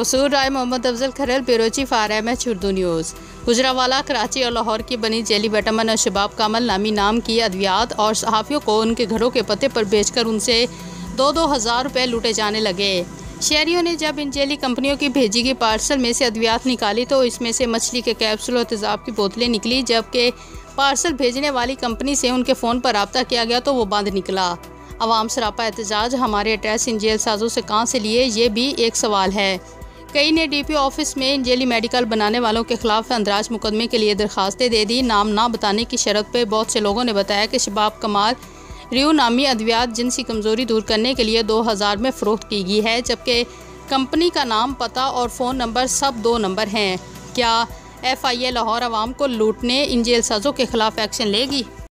कसूर Rai Mohammad Afzal Kharal, bureau chief RMH Urdu news. Gujranwala, Karachi और लाहौर की बनी जेली विटामिन और शबाब कामल नामी नाम की अद्वियात और सहाफ़ियों को उनके घरों के पते पर बेचकर उनसे 2-2 हज़ार रुपये लूटे जाने लगे। शहरियों ने जब इन जेली कंपनियों की भेजी गई पार्सल में से अद्वियात निकाली तो इसमें से मछली के कैप्सूल और तेज़ाब की बोतलें निकली। जबकि पार्सल भेजने वाली कंपनी से उनके फ़ोन पर रब्ता किया गया तो वो बंद निकला। अवाम सरापा एहतजाज, हमारे एड्रेस इन जेल साजों से कहाँ से लिए, ये भी एक सवाल है। कई ने DPO ऑफिस में इन जेली मेडिकल बनाने वालों के खिलाफ अंदराज मुकदमे के लिए दरखास्तें दे दी। नाम ना बताने की शर्त पर बहुत से लोगों ने बताया कि शबाब कमाल रियो नामी अद्वियात जिनसी कमज़ोरी दूर करने के लिए 2000 में फ़रोख्त की गई है, जबकि कंपनी का नाम, पता और फ़ोन नंबर सब 2 नंबर हैं। क्या FIA लाहौर आवाम को लूटने इन जेल साजों के खिलाफ एक्शन लेगी?